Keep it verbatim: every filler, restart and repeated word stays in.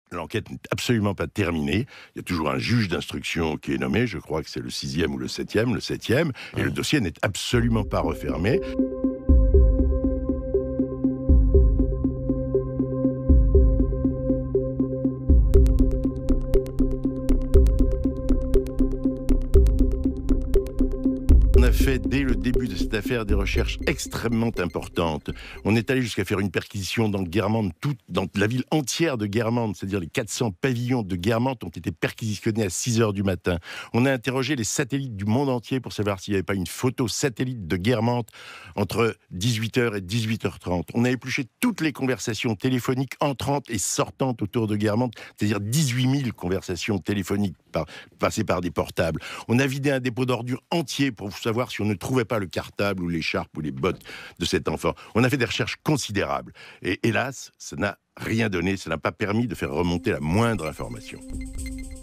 L'enquête n'est absolument pas terminée. Il y a toujours un juge d'instruction qui est nommé. Je crois que c'est le sixième ou le septième, le septième. Et le dossier n'est absolument pas refermé. On a fait, dès le début de cette affaire, des recherches extrêmement importantes. On est allé jusqu'à faire une perquisition dans Guermantes, toute, dans la ville entière de Guermantes, c'est-à-dire les quatre cents pavillons de Guermantes ont été perquisitionnés à six heures du matin. On a interrogé les satellites du monde entier pour savoir s'il n'y avait pas une photo satellite de Guermantes entre dix-huit heures et dix-huit heures trente. On a épluché toutes les conversations téléphoniques entrantes et sortantes autour de Guermantes, c'est-à-dire dix-huit mille conversations téléphoniques par, passées par des portables. On a vidé un dépôt d'ordures entier pour savoir si on ne trouvait pas le cartable ou l'écharpe ou les bottes de cet enfant. On a fait des recherches considérables. Et hélas, ça n'a rien donné, ça n'a pas permis de faire remonter la moindre information.